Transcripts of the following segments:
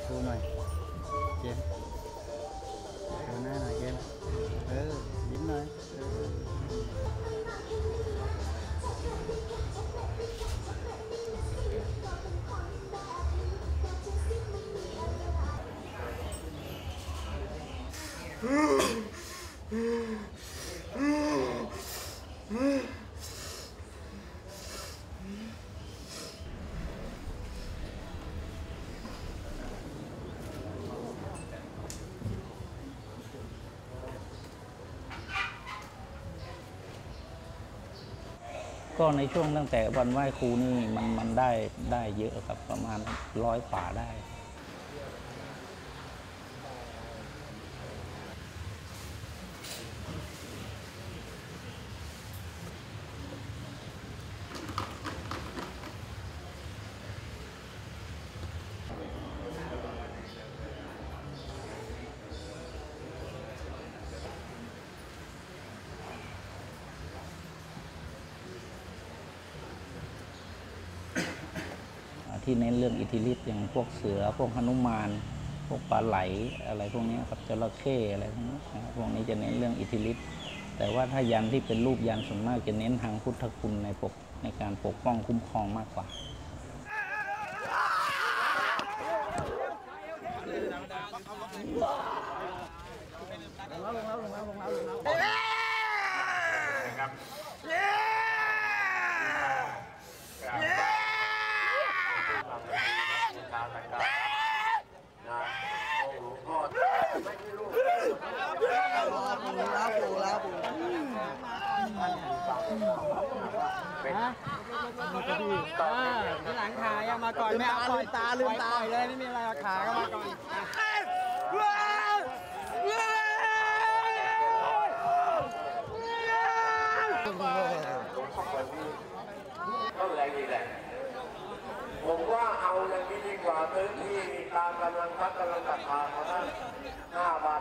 ดูหน่อยเจมดูหน้าหน่อยเจมยิ้มหน่อยก็ในช่วงตั้งแต่วันไหว้ครูนี่มันได้เยอะครับประมาณ100 ฝ่าได้ที่เน้นเรื่องอิทธิฤทธิ์อย่างพวกเสือพวกหนุมานพวกปลาไหลอะไรพวกนี้ครับจระเข้อะไรพวกนี้นะครับพวกนี้จะเน้นเรื่องอิทธิฤทธิ์แต่ว่าถ้ายันที่เป็นรูปยันส่วนมากจะเน้นทางพุทธคุณในการปกป้องคุ้มครองมากกว่าที่หลังขายังมาก่อนไม่เอาปล่อยตาลืมตาเลยไม่มีอะไรขาก็มาก่อนก็เลยดีแหละผมว่าเอาอย่างนี้ดีกว่าซื้อที่มีตามกำลังพักกำลังศรัทธาเขานั้น5 บาท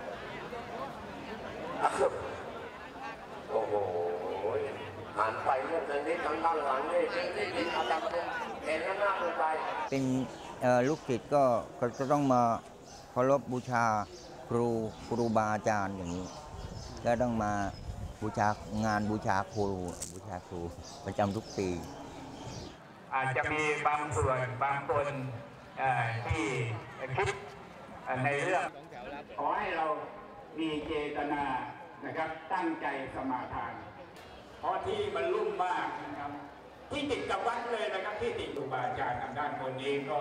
โอ้โหหันไปเรื่องนี้ทางด้านหลังนี่ที่ดินอาดัมเห็นแล้วหน้าลงไปเป็นลูกศิษย์ก็จะต้องมาเคารพบูชาครูบาอาจารย์อย่างนี้ก็ต้องมาบูชางานบูชาครูประจำทุกปีอาจจะมีบางส่วนบางคนที่คิดในเรื่องขอให้เรามีเจตนานะครับตั้งใจสมาทานเพราะที่มันลุ่มมากนะครับที่ติดกับวัดเลยนะครับที่ติดครูบาอาจารย์ทางด้านบนนี้ก็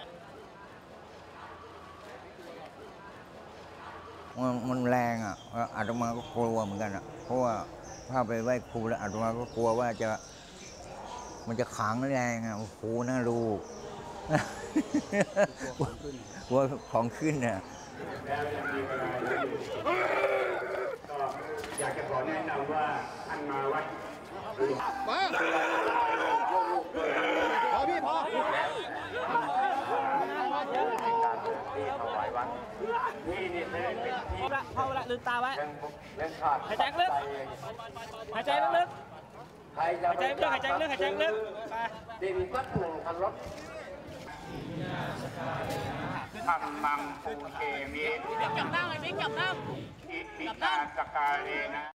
มันแรงอ่ะอาตมาก็กลัวเหมือนกันอ่ะเพราะว่าถ้าไปไหว้ครูแล้วอาตมาก็กลัวว่ามันจะขังแรงอ่ะโอ้โหน่ารู้กลัวของขึ้นเนี่ยแล้วยังมีเวลาอยู่ก็อยากจะขอแนะนำว่าท่านมาวัดมาพอพี่พอที่ถวายวัดที่นี่เป็นที่พอละลืมตาไว้ขาดหายใจลึกหายใจลึกใครจะหายใจลึกหายใจลึกหายใจลึกไปดินวัด1 คันรถทำมังปูเทมิจับนั่งเลยพี่จับนั่งอิติตาสกาเลนะ